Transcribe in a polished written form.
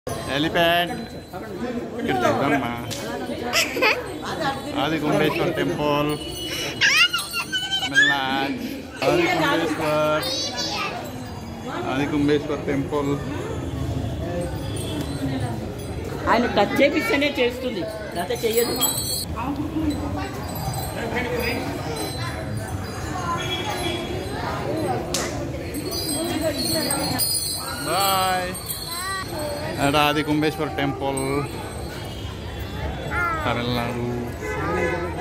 Elephant ఇక్కడ చూద్దామా ఆది కుంభేశ్వర్ టెంపుల్ తమిళనాడు ఆది కుంభేశ్వర్ టెంపుల్ ఆయన టచ్ చేపిస్తేనే చేస్తుంది లేకపోతే చెయ్యదు. బాయ్. ఆది కుంభేశ్వర్ టెంపుల్ తమిళనాడు.